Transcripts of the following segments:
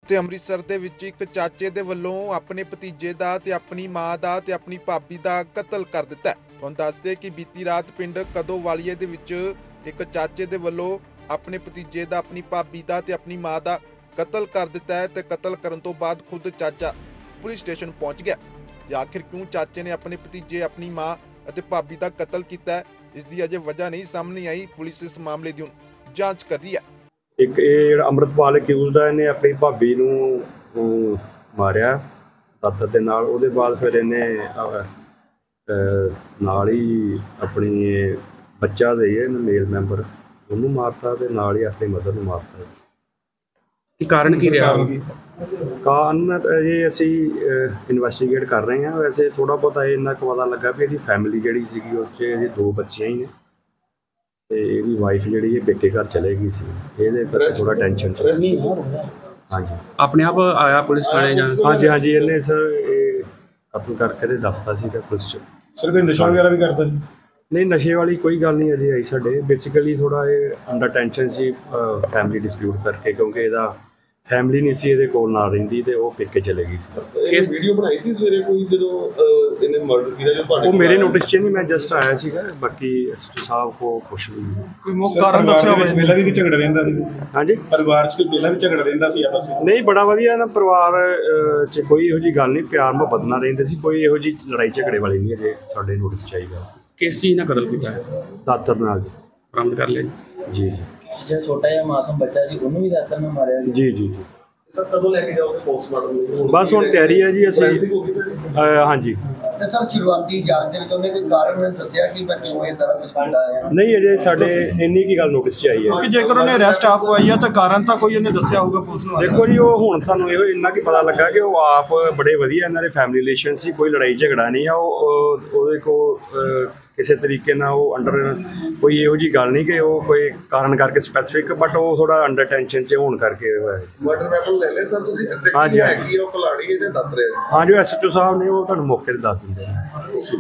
ਤੇ ਅੰਮ੍ਰਿਤਸਰ ਦੇ ਵਿੱਚ ਇੱਕ ਚਾਚੇ ਦੇ ਵੱਲੋਂ ਆਪਣੇ ਭਤੀਜੇ ਦਾ ਤੇ ਆਪਣੀ ਮਾਂ ਦਾ ਤੇ ਆਪਣੀ ਭਾਬੀ ਦਾ ਕਤਲ ਕਰ ਦਿੱਤਾ। ਤੁਹਾਨੂੰ ਦੱਸਦੇ ਕਿ ਬੀਤੀ ਰਾਤ ਪਿੰਡ ਕਦੋਵਾਲੀਏ ਦੇ ਵਿੱਚ ਇੱਕ ਚਾਚੇ ਦੇ ਵੱਲੋਂ ਆਪਣੇ ਭਤੀਜੇ ਦਾ, ਆਪਣੀ ਭਾਬੀ ਦਾ ਤੇ ਆਪਣੀ ਮਾਂ ਦਾ ਕਤਲ ਕਰ ਦਿੱਤਾ ਹੈ ਤੇ ਕਤਲ ਕਰਨ ਤੋਂ ਬਾਅਦ ਖੁਦ ਚਾਚਾ ਪੁਲਿਸ ਸਟੇਸ਼ਨ ਪਹੁੰਚ ਗਿਆ। ਤੇ ਆਖਿਰ ਕਿਉਂ ਚਾਚੇ ਨੇ ਆਪਣੇ ਭਤੀਜੇ, ਆਪਣੀ ਮਾਂ ਅਤੇ ਭਾਬੀ ਦਾ ਕਤਲ ਕੀਤਾ ਹੈ, ਇਸ ਦੀ ਅਜੇ ਵਜ੍ਹਾ ਨਹੀਂ ਸਾਹਮਣੇ ਆਈ। ਪੁਲਿਸ ਇਸ ਮਾਮਲੇ ਦੀ ਜਾਂਚ ਕਰ ਰਹੀ ਹੈ। ਇੱਕ ਇਹ ਜਿਹੜਾ ਅੰਮ੍ਰਿਤਪਾਲ ਅਕਿਊਜ਼ਡ ਆ, ਇਹਨੇ ਆਪਣੀ ਭਾਬੀ ਨੂੰ ਮਾਰਿਆ ਦਾਤਰ ਦੇ ਨਾਲ। ਉਹਦੇ ਬਾਅਦ ਫਿਰ ਇਹਨੇ ਨਾਲ ਹੀ ਆਪਣੀ ਬੱਚਾ ਦੇ ਮੇਲ ਮੈਂਬਰ ਉਹਨੂੰ ਮਾਰਤਾ ਤੇ ਨਾਲ ਹੀ ਆਪਣੀ ਮਦਰ ਨੂੰ ਮਾਰਤਾ। ਕੀ ਕਾਰਨ ਕੀ ਰਿਹਾ? ਕਾਰਨ ਇਹ ਅਸੀਂ ਇਨਵੈਸਟੀਗੇਟ ਕਰ ਰਹੇ ਹਾਂ। ਵੈਸੇ ਥੋੜ੍ਹਾ ਬਹੁਤਾ ਇੰਨਾ ਕੁ ਪਤਾ ਲੱਗਾ ਵੀ ਇਹਦੀ ਫੈਮਿਲੀ ਜਿਹੜੀ ਸੀਗੀ ਉਹ 'ਚ ਇਹਦੀ 2 ਬੱਚੀਆਂ ਹੀ ਨੇ ਤੇ ਇਹਦੀ ਵਾਈਫ ਜਿਹੜੀ ਇਹ ਪੇਕੇ ਘਰ ਚਲੇ ਗਈ ਸੀ। ਇਹਦੇ ਕਰਕੇ ਥੋੜਾ ਟੈਨਸ਼ਨ ਸੀ। ਹਾਂਜੀ, ਆਪਣੇ ਆਪ ਆਇਆ ਪੁਲਿਸ ਥਾਣੇ ਜਾਂ? ਹਾਂਜੀ, ਇਹਨੇ ਸਰ ਇਹ ਕਤਲ ਕਰਕੇ ਤੇ ਦੱਸਤਾ ਸੀਗਾ ਪੁਲਿਸ 'ਚ। ਸਰ ਕੋਈ ਨਸ਼ਾ ਵਗੈਰਾ ਵੀ ਕਰਦਾ ਜੀ? ਨਹੀਂ, ਨਸ਼ੇ ਵਾਲੀ ਕੋਈ ਗੱਲ ਨਹੀਂ ਅਜੇ ਆਈ ਸਾਡੇ। ਬੇਸਿਕਲੀ ਥੋੜਾ ਇਹ ਅੰਡਰ ਟੈਨਸ਼ਨ ਸੀ ਫੈਮਿਲੀ ਡਿਸਪਿਊਟ ਕਰਕੇ, ਕਿਉਂਕਿ ਇਹਦਾ ਫੈਮਿਲੀ ਨਹੀਂ ਸੀ ਇਹਦੇ ਕੋਲ ਨਾਲ ਰਹਿੰਦੀ ਤੇ ਉਹ ਪੇਕੇ ਚਲੇ ਗਈ ਸੀ। ਕਿਸ ਵੀਡੀਓ ਬਣਾਈ ਸੀ ਸਵੇਰੇ ਕੋਈ ਜਦੋਂ ਇਹਨੇ ਮਰਡਰ ਕੀਤਾ ਜੋ ਤੁਹਾਡੇ? ਉਹ ਮੇਰੇ ਨੋਟਿਸ 'ਚ ਨਹੀਂ, ਮੈਂ ਜਸਟ ਆਇਆ ਸੀਗਾ। ਬਾਕੀ ਐਸਪੀ ਸਾਹਿਬ ਕੋ ਪੁੱਛ ਲਈ। ਕੋਈ ਮੁੱਖ ਕਾਰਨ ਦੱਸਿਆ ਹੋਵੇ? ਪਹਿਲਾਂ ਵੀ ਝਗੜਾ ਰਹਿੰਦਾ ਸੀ? ਹਾਂਜੀ, ਪਰਿਵਾਰ 'ਚ ਕੋਈ ਪਹਿਲਾਂ ਵੀ ਝਗੜਾ ਰਹਿੰਦਾ ਸੀ ਆਪਸ ਵਿੱਚ? ਨਹੀਂ, ਬੜਾ ਵਧੀਆ ਨਾ ਪਰਿਵਾਰ 'ਚ ਕੋਈ ਇਹੋ ਜਿਹੀ ਗੱਲ ਨਹੀਂ, ਪਿਆਰ ਮੁਹੱਬਤ ਨਾਲ ਰਹਿੰਦੇ ਸੀ। ਕੋਈ ਇਹੋ ਜਿਹੀ ਲੜਾਈ ਝਗੜੇ ਵਾਲੀ ਨਹੀਂ ਅਜੇ ਸਾਡੇ ਨੋਟਿਸ 'ਚ ਆਈ ਗੱਲ। ਕਿਸ ਚੀਜ਼ ਨਾਲ ਕਤਲ ਕੀਤਾ ਹੈ? ਦਾਤਰ ਨਾਲ ਬਰਾਮਦ ਕਰ ਲਿਆ ਜੀ। ਜਿਹੜਾ ਛੋਟਾ ਜਿਹਾ ਮਾਸੂਮ ਬੱਚਾ ਸੀ ਉਹਨੂੰ ਵੀ ਦਾਤਰ ਨਾਲ ਮਾਰਿਆ ਜੀ। ਸਰ ਕਦੋਂ ਲੈ ਕੇ ਜਾਓਗੇ ਪੋਸਟਮਾਰਟਮ? ਬਸ ਹੁਣ ਤਿਆਰੀ ਹੈ ਜੀ। ਅਸੀਂ ਹਾਂਜੀ। ਤੇ ਸਰ ਸ਼ੁਰੂਆਤੀ ਜਾਂਚ ਦੇ ਵਿੱਚ ਉਹਨੇ ਕੋਈ ਕਾਰਨ ਦੱਸਿਆ ਕਿ ਮੈਂ ਕਿਉਂ ਇਹ ਸਾਰਾ ਕੁਝ ਕਰਦਾ ਆਇਆ? ਨਹੀਂ, ਅਜੇ ਸਾਡੇ ਇੰਨੀ ਕੀ ਗੱਲ ਨੋਟਿਸ 'ਚ ਆਈ ਹੈ ਕਿ ਜੇਕਰ ਉਹਨੇ ਅਰੈਸਟ ਆਪ ਹੋਈ ਆ ਤਾਂ ਕਾਰਨ ਤਾਂ ਕੋਈ ਉਹਨੇ ਦੱਸਿਆ ਹੋਊਗਾ ਪੁਲਿਸ ਨੂੰ? ਦੇਖੋ ਜੀ, ਉਹ ਹੁਣ ਸਾਨੂੰ ਇਹੋ ਇੰਨਾ ਕੀ ਪਤਾ ਲੱਗਾ ਕਿ ਉਹ ਆਪ ਬੜੇ ਵਧੀਆ ਇਹਨਾਂ ਦੇ ਫੈਮਿਲੀ ਰਿਲੇਸ਼ਨ ਸੀ। ਕੋਈ ਲੜਾਈ ਝਗੜਾ ਨਹੀਂ ਆ। ਉਹਦੇ ਕੋਲ ਕਿਸੇ ਤਰੀਕੇ ਨਾਲ ਉਹ ਅੰਡਰ ਕੋਈ ਇਹੋ ਜਿਹੀ ਗੱਲ ਨਹੀਂ ਕਿ ਉਹ ਕੋਈ ਕਾਰਨ ਕਰਕੇ ਸਪੈਸੀਫਿਕ, ਬਟ ਉਹ ਥੋੜਾ ਅੰਡਰ ਟੈਨਸ਼ਨ 'ਚ ਹੋਣ ਕਰਕੇ ਹੋਇਆ। ਮਰਡਰ ਵੈਪਨ ਲੈ ਲੈ ਸਰ ਤੁਸੀਂ? ਐਗਜ਼ੈਕਟਲੀ ਹੈ ਕਿ ਉਹ ਕੁਲਾੜੀ ਹੈ ਜਾਂ ਦਾਤਰ ਹੈ? ਹਾਂਜੀ, ਉਹ ਐਸਐਚਓ ਸਾਹਿਬ ਨੇ ਉਹ ਤੁਹਾਨੂੰ ਮੌਕੇ ਤੇ ਦੱਸ ਦਿੰਦੇ ਨੇ।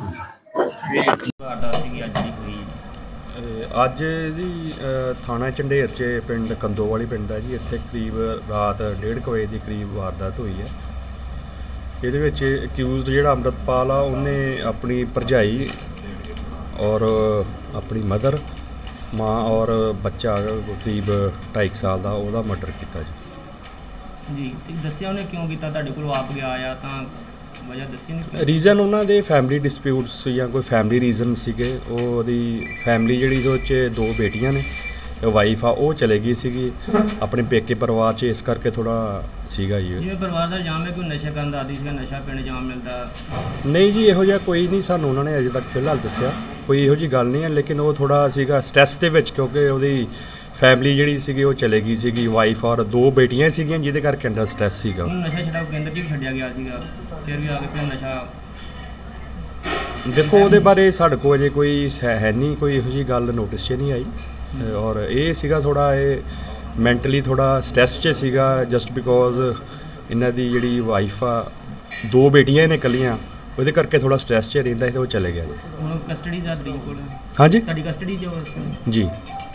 ਅੱਜ ਦੀ ਥਾਣਾ ਝੰਡੇਰ 'ਚ ਪਿੰਡ ਕੰਦੋਵਾਲੀ ਪਿੰਡ ਦਾ ਜੀ। ਇੱਥੇ ਕਰੀਬ ਰਾਤ 1:30 ਵਜੇ ਦੇ ਕਰੀਬ ਵਾਰਦਾਤ ਹੋਈ ਹੈ। ਇਹਦੇ ਵਿੱਚ ਅਕਿਊਜ਼ਡ ਜਿਹੜਾ ਅੰਮ੍ਰਿਤਪਾਲ ਆ, ਉਹਨੇ ਆਪਣੀ ਭਰਜਾਈ ਔਰ ਆਪਣੀ ਮਦਰ, ਮਾਂ ਔਰ ਬੱਚਾ ਕਰੀਬ 2.5 ਸਾਲ ਦਾ, ਉਹਦਾ ਮਰਡਰ ਕੀਤਾ ਜੀ। ਦੱਸਿਆ ਉਹਨੇ ਕਿਉਂ ਕੀਤਾ? ਤੁਹਾਡੇ ਕੋਲ ਆਪ ਗਿਆ ਆ ਤਾਂ ਵਜ੍ਹਾ ਦੱਸੀ ਨਹੀਂ? ਰੀਜ਼ਨ ਉਹਨਾਂ ਦੇ ਫੈਮਿਲੀ ਡਿਸਪਿਊਟਸ ਜਾਂ ਕੋਈ ਫੈਮਿਲੀ ਰੀਜ਼ਨ ਸੀਗੇ। ਉਹਦੀ ਫੈਮਿਲੀ ਜਿਹੜੀ ਉਹ 'ਚ 2 ਬੇਟੀਆਂ ਨੇ, ਵਾਈਫ ਆ ਉਹ ਚਲੇ ਗਈ ਸੀਗੀ ਆਪਣੇ ਪੇਕੇ ਪਰਿਵਾਰ 'ਚ, ਇਸ ਕਰਕੇ ਥੋੜਾ ਸੀਗਾ ਜੀ। ਜਿਵੇਂ ਪਰਿਵਾਰ ਦਾ ਇਲਜ਼ਾਮ ਹੈ ਕੋਈ ਨਸ਼ਾ ਕਰਨ ਦਾ ਆਦੀ ਸੀਗਾ, ਨਸ਼ਾ ਪੀਣ ਇਲਜ਼ਾਮ ਮਿਲਦਾ? ਨਹੀਂ ਜੀ, ਇਹੋ ਜਿਹਾ ਕੋਈ ਨਹੀਂ ਸਾਨੂੰ ਉਹਨਾਂ ਨੇ ਅਜੇ ਤੱਕ ਫਿਲਹਾਲ ਦੱਸਿਆ। ਕੋਈ ਇਹੋ ਜਿਹੀ ਗੱਲ ਨਹੀਂ ਹੈ, ਲੇਕਿਨ ਉਹ ਥੋੜਾ ਸੀਗਾ ਸਟ੍ਰੈਸ ਦੇ ਵਿੱਚ, ਕਿਉਂਕਿ ਉਹਦੀ ਫੈਮਿਲੀ ਜਿਹੜੀ ਸੀਗੀ ਉਹ ਚਲੇ ਗਈ ਸੀਗੀ, ਵਾਈਫ ਔਰ 2 ਬੇਟੀਆਂ ਸੀਗੀਆਂ, ਜਿਹਦੇ ਕਰਕੇ ਅੰਦਰ ਸਟ੍ਰੈਸ ਸੀਗਾ। ਨਸ਼ਾ ਛਡਾਓ ਕੇਂਦਰ 'ਚ ਵੀ ਛੱਡਿਆ ਗਿਆ ਸੀਗਾ, ਫਿਰ ਵੀ ਆ ਕੇ ਫਿਰ ਨਸ਼ਾ। ਦੇਖੋ, ਉਹਦੇ ਬਾਰੇ ਸਾਡੇ ਕੋਲ ਅਜੇ ਕੋਈ ਹੈ ਨਹੀਂ, ਕੋਈ ਇਹੋ ਜਿਹੀ ਗੱਲ ਨੋਟਿਸ 'ਚ ਨਹੀਂ ਆਈ। ਔਰ ਇਹ ਸੀਗਾ ਥੋੜਾ ਇਹ ਮੈਂਟਲੀ ਥੋੜਾ ਸਟ੍ਰੈਸ 'ਚ ਸੀਗਾ, ਜਸਟ ਬਿਕੋਜ਼ ਇਹਨਾਂ ਦੀ ਜਿਹੜੀ ਵਾਈਫ ਆ, 2 ਬੇਟੀਆਂ ਨੇ ਇਕੱਲੀਆਂ, ਉਹਦੇ ਕਰਕੇ ਥੋੜਾ ਸਟ੍ਰੈਸ 'ਚ ਰਹਿੰਦਾ ਸੀ ਤੇ ਉਹ ਚਲੇ ਗਿਆ ਜੀ। ਹੁਣ ਕਸਟਡੀ ਦਾ ਕੋਲ? ਹਾਂਜੀ, ਤੁਹਾਡੀ ਕਸਟਡੀ 'ਚ ਜੀ।